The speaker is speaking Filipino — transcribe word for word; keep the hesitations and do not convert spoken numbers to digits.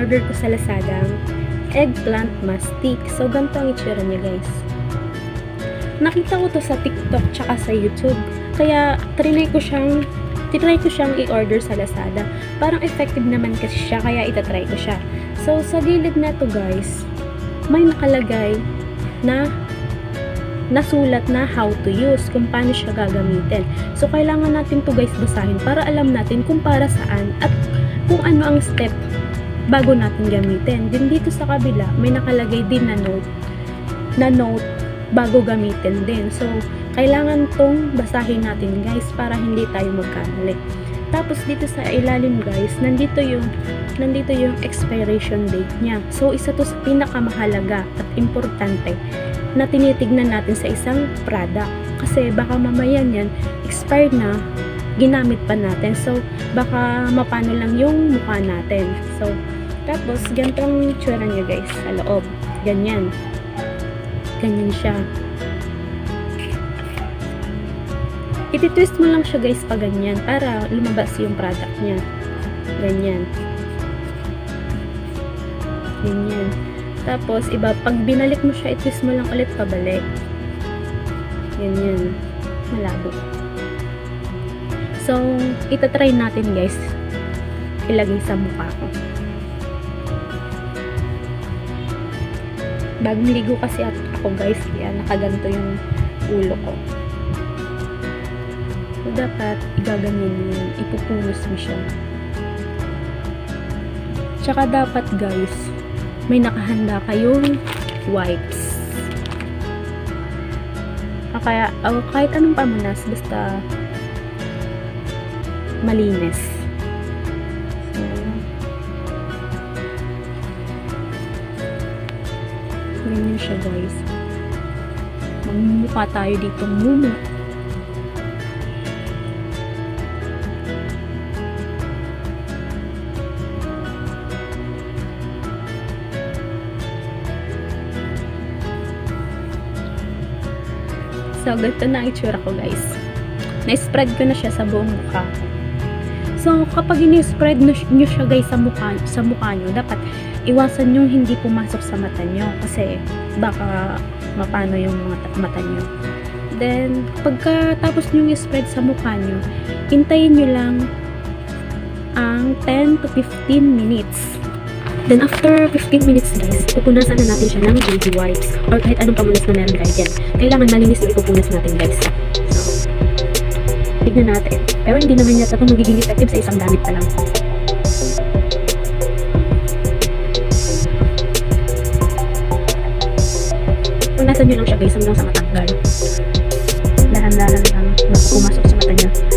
in-order ko sa Lazada, eggplant mastic. So, ganito ang itsura niya, guys. Nakita ko to sa TikTok tsaka sa YouTube. Kaya, trinay ko siyang, trinay ko siyang i-order sa Lazada. Parang effective naman kasi siya, kaya itatry ko siya. So, sa gilid na to, guys, may nakalagay na nasulat na how to use, kung paano siya gagamitin. So, kailangan natin to, guys, basahin para alam natin kung para saan at kung ano ang step bago natin gamitin. Din dito sa kabila, may nakalagay din na note, na note bago gamitin din. So, kailangan tong basahin natin, guys, para hindi tayo magkamali. Tapos, dito sa ilalim, guys, nandito yung nandito yung expiration date niya. So, isa to sa pinakamahalaga at importante na tinitignan natin sa isang product. Kasi baka mamaya yan, expired na, ginamit pa natin. So, baka mapano lang yung mukha natin. So, tapos, ganitong itsura niya, guys, sa loob. Ganyan. Ganyan siya. Iti-twist mo lang siya, guys, pa ganyan para lumabas yung product niya. Ganyan. Ganyan. Tapos, iba, pag binalik mo siya, i-twist mo lang ulit pabalik. Ganyan. Malabo. So, itatry natin, guys. Ilagay sa mukha ko. Bagong ligo kasi ako, guys. Kaya nakaganto yung ulo ko. So, dapat igaganyan mo yun. Ipupunos mo siya. Tsaka dapat, guys, may nakahanda kayong wipes. O kaya, o kahit anong pamunas, basta malinis. So, ganyan siya, guys. Magmumukha tayo dito muna. So, ganito na ang itsura ko, guys. Na-spread ko na siya sa buong mukha. So, kapag ini-spread nyo siya, guys, sa mukha, sa mukha nyo, dapat iwasan nyo hindi pumasok sa mata nyo. Kasi, baka mapano yung mga mata nyo. Then, pagkatapos nyo i-spread sa mukha nyo, hintayin nyo lang ang ten to fifteen minutes. Then, after fifteen minutes, guys, pupunasan na natin siya ng baby wipes or kahit anong pamunas na meron tayo dyan. Kailangan malinis na ipupunas natin, guys. So, tignan natin. Pero hindi naman yata ito magiging effective sa isang gamit pa lang. Punasan nyo lang siya, guys, hanggang sa matanggal. Dahan-dahan lang na pumasok sa mata niya.